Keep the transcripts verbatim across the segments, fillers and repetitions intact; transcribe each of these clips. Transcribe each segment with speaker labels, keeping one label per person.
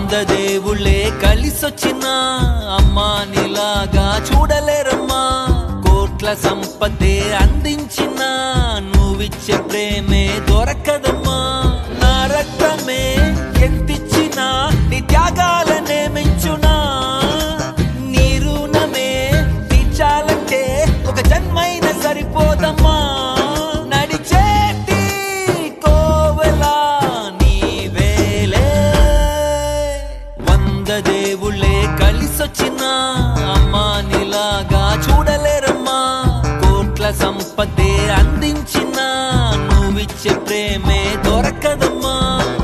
Speaker 1: వంద దేవుళ్ళే కలిసొచ్చిన అమ్మా నీలాగా చూడలేరమ్మా. కోట్ల సంపదే అందించిన నువ్విచ్చే ప్రేమే దొరకదమ్మా. నా రక్తమే ఎంతిచ్చినా నీ త్యాగాలనే మెంచునా. నీ రుణమే తీర్చాలంటే ఒక జన్మైనా సరిపోదమ్మా. నడిచేటి కోవెలా నీవేలే. వంద దేవుళ్ళే కలిసొచ్చిన అమ్మా నీలాగా చూడలేరమ్మా. కోట్ల సంపదే అందించిన నువ్విచ్చే ప్రేమే దొరకదమ్మా.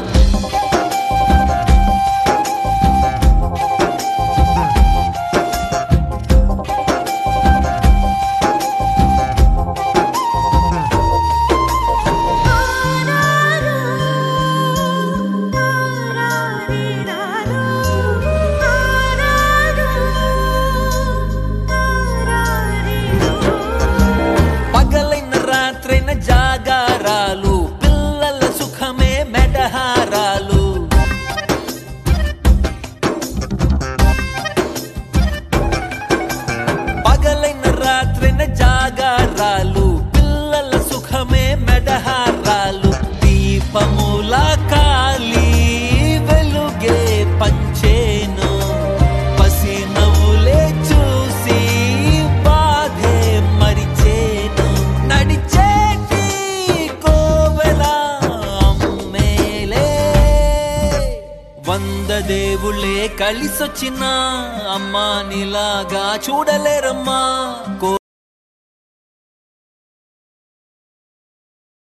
Speaker 1: జాగారాలు పిల్లల సుఖమే మెడహారాలు. పగలైన రాత్రైన జాగారాలు పిల్లల సుఖమే మెడహారాలు. దీపముల కాలి వెలుగే పంచేను. పసి నవ్వులే చూసి బాధే మరిచేను. నడిచే వంద దేవుళ్ళే కలిసొచ్చిన అమ్మా నీలాగా చూడలేరమ్మా.